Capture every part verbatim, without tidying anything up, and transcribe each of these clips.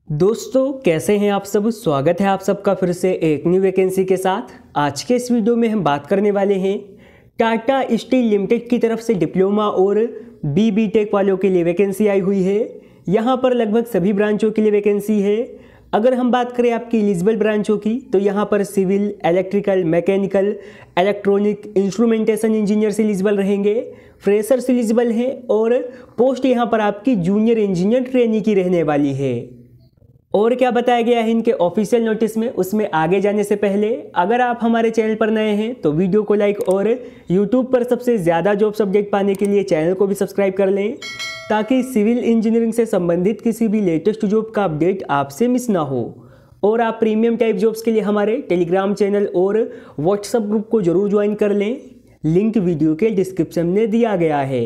दोस्तों कैसे हैं आप सब। स्वागत है आप सबका फिर से एक न्यू वैकेंसी के साथ। आज के इस वीडियो में हम बात करने वाले हैं टाटा स्टील लिमिटेड की तरफ से डिप्लोमा और बी बी टेक वालों के लिए वैकेंसी आई हुई है। यहाँ पर लगभग सभी ब्रांचों के लिए वैकेंसी है। अगर हम बात करें आपकी एलिजिबल ब्रांचों की तो यहाँ पर civil, electrical, mechanical, electronic, instrumentation engineer से एलिजिबल रहेंगे, फ्रेशर्स एलिजिबल हैं और पोस्ट यहाँ पर आपकी जूनियर इंजीनियर ट्रेनी की रहने वाली है। और क्या बताया गया है इनके ऑफिशियल नोटिस में, उसमें आगे जाने से पहले अगर आप हमारे चैनल पर नए हैं तो वीडियो को लाइक और यूट्यूब पर सबसे ज़्यादा जॉब सब्जेक्ट पाने के लिए चैनल को भी सब्सक्राइब कर लें ताकि सिविल इंजीनियरिंग से संबंधित किसी भी लेटेस्ट जॉब का अपडेट आपसे मिस ना हो। और आप प्रीमियम टाइप जॉब्स के लिए हमारे टेलीग्राम चैनल और व्हाट्सएप ग्रुप को जरूर ज्वाइन कर लें, लिंक वीडियो के डिस्क्रिप्शन में दिया गया है।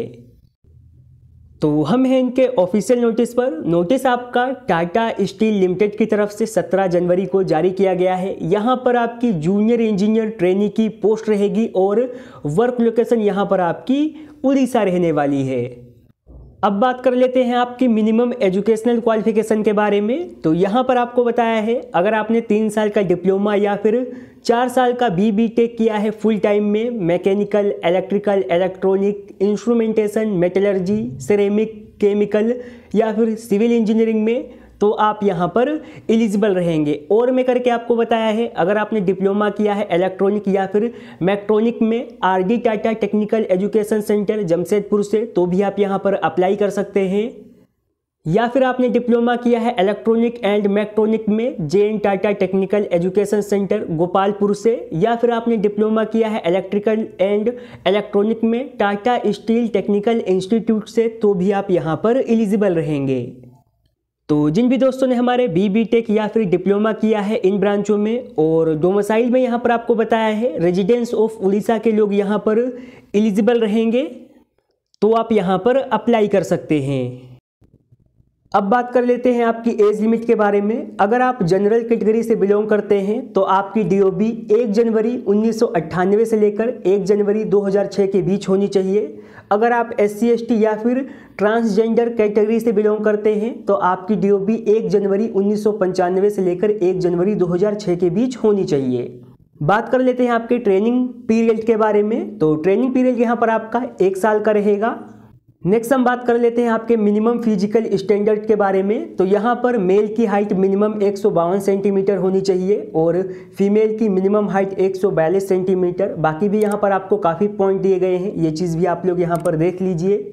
तो हम हैं इनके ऑफिशियल नोटिस पर। नोटिस आपका टाटा स्टील लिमिटेड की तरफ से सत्रह जनवरी को जारी किया गया है। यहाँ पर आपकी जूनियर इंजीनियर ट्रेनी की पोस्ट रहेगी और वर्क लोकेशन यहाँ पर आपकी उड़ीसा रहने वाली है। अब बात कर लेते हैं आपकी मिनिमम एजुकेशनल क्वालिफिकेशन के बारे में। तो यहाँ पर आपको बताया है अगर आपने तीन साल का डिप्लोमा या फिर चार साल का बी बी टेक किया है फुल टाइम में mechanical, electrical, electronic, instrumentation, metallurgy, ceramic, chemical या फिर सिविल इंजीनियरिंग में, तो आप यहाँ पर एलिजिबल रहेंगे। और मैं करके आपको बताया है अगर आपने डिप्लोमा किया है इलेक्ट्रॉनिक या फिर मैट्रॉनिक में R D Tata technical education centre Jamshedpur से, तो भी आप यहाँ पर अप्लाई कर सकते हैं। या फिर आपने डिप्लोमा किया है इलेक्ट्रॉनिक एंड मैट्रॉनिक में J N Tata technical education centre Gopalpur से, या फिर आपने डिप्लोमा किया है इलेक्ट्रिकल एंड इलेक्ट्रॉनिक में टाटा स्टील टेक्निकल इंस्टीट्यूट से, तो भी आप यहाँ पर एलिजिबल रहेंगे। तो जिन भी दोस्तों ने हमारे बी बी टेक या फिर डिप्लोमा किया है इन ब्रांचों में और डोमिसाइल में यहाँ पर आपको बताया है रेजिडेंस ऑफ उड़ीसा के लोग यहाँ पर एलिजिबल रहेंगे, तो आप यहाँ पर अप्लाई कर सकते हैं। अब बात कर लेते हैं आपकी एज लिमिट के बारे में। अगर आप जनरल कैटेगरी से बिलोंग करते हैं तो आपकी डी ओ बी एक जनवरी उन्नीस सौ अट्ठानवे से लेकर एक जनवरी दो हज़ार छह के बीच होनी चाहिए। अगर आप एस सी एस टी या फिर ट्रांसजेंडर कैटेगरी से बिलोंग करते हैं तो आपकी डी ओ बी एक जनवरी उन्नीस सौ पंचानवे से लेकर एक जनवरी दो हज़ार छह के बीच होनी चाहिए। बात कर लेते हैं आपके ट्रेनिंग पीरियड के बारे में। तो ट्रेनिंग पीरियड यहाँ पर आपका एक साल का रहेगा। नेक्स्ट हम बात कर लेते हैं आपके मिनिमम फिजिकल स्टैंडर्ड के बारे में। तो यहाँ पर मेल की हाइट मिनिमम एक सौ बावन सेंटीमीटर होनी चाहिए और फीमेल की मिनिमम हाइट एक सौ बयालीस सेंटीमीटर। बाकी भी यहाँ पर आपको काफ़ी पॉइंट दिए गए हैं, ये चीज़ भी आप लोग यहाँ पर देख लीजिए।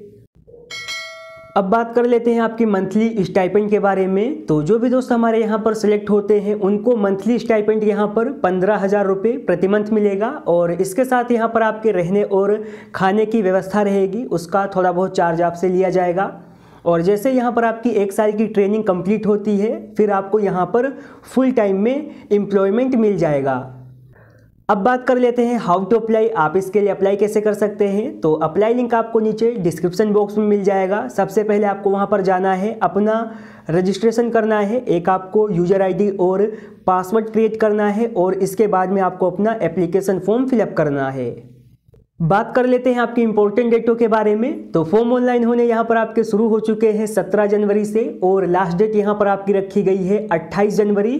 अब बात कर लेते हैं आपकी मंथली स्टाइपेंड के बारे में। तो जो भी दोस्त हमारे यहाँ पर सिलेक्ट होते हैं उनको मंथली स्टाइपेंड यहाँ पर पंद्रह हज़ार रुपये प्रति मंथ मिलेगा और इसके साथ यहाँ पर आपके रहने और खाने की व्यवस्था रहेगी, उसका थोड़ा बहुत चार्ज आपसे लिया जाएगा। और जैसे यहाँ पर आपकी एक साल की ट्रेनिंग कंप्लीट होती है फिर आपको यहाँ पर फुल टाइम में एम्प्लॉयमेंट मिल जाएगा। अब बात कर लेते हैं हाउ टू अप्लाई, आप इसके लिए अप्लाई कैसे कर सकते हैं। तो अप्लाई लिंक आपको नीचे डिस्क्रिप्शन बॉक्स में मिल जाएगा। सबसे पहले आपको वहां पर जाना है, अपना रजिस्ट्रेशन करना है, एक आपको यूजर आईडी और पासवर्ड क्रिएट करना है और इसके बाद में आपको अपना एप्लीकेशन फॉर्म फिलअप करना है। बात कर लेते हैं आपकी इंपॉर्टेंट डेटों के बारे में। तो फॉर्म ऑनलाइन होने यहाँ पर आपके शुरू हो चुके हैं सत्रह जनवरी से और लास्ट डेट यहाँ पर आपकी रखी गई है अट्ठाईस जनवरी।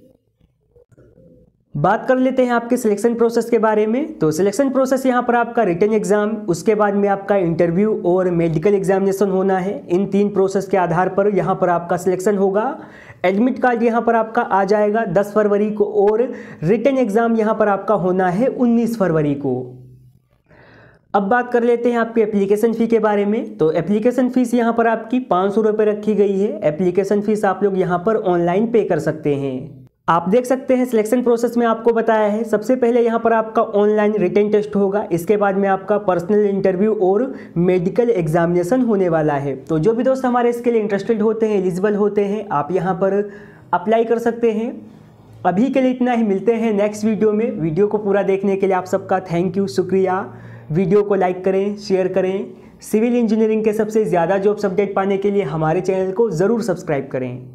बात कर लेते हैं आपके सिलेक्शन प्रोसेस के बारे में। तो सिलेक्शन प्रोसेस यहाँ पर आपका रिटन एग्जाम, उसके बाद में आपका इंटरव्यू और मेडिकल एग्जामिनेशन होना है। इन तीन प्रोसेस के आधार पर यहाँ पर आपका सिलेक्शन होगा। एडमिट कार्ड यहाँ पर आपका आ जाएगा दस फरवरी को और रिटन एग्जाम यहाँ पर आपका होना है उन्नीस फरवरी को। अब बात कर लेते हैं आपके एप्लीकेशन फ़ी के बारे में। तो एप्लीकेशन फ़ीस यहाँ पर आपकी पाँच सौ रुपये रखी गई है। एप्लीकेशन फ़ीस आप लोग यहाँ पर ऑनलाइन पे कर सकते हैं। आप देख सकते हैं सिलेक्शन प्रोसेस में आपको बताया है सबसे पहले यहाँ पर आपका ऑनलाइन रिटन टेस्ट होगा, इसके बाद में आपका पर्सनल इंटरव्यू और मेडिकल एग्जामिनेशन होने वाला है। तो जो भी दोस्त हमारे इसके लिए इंटरेस्टेड होते हैं, एलिजिबल होते हैं, आप यहाँ पर अप्लाई कर सकते हैं। अभी के लिए इतना ही, मिलते हैं नेक्स्ट वीडियो में। वीडियो को पूरा देखने के लिए आप सबका थैंक यू, शुक्रिया। वीडियो को लाइक करें, शेयर करें। सिविल इंजीनियरिंग के सबसे ज़्यादा जॉब अपडेट पाने के लिए हमारे चैनल को ज़रूर सब्सक्राइब करें।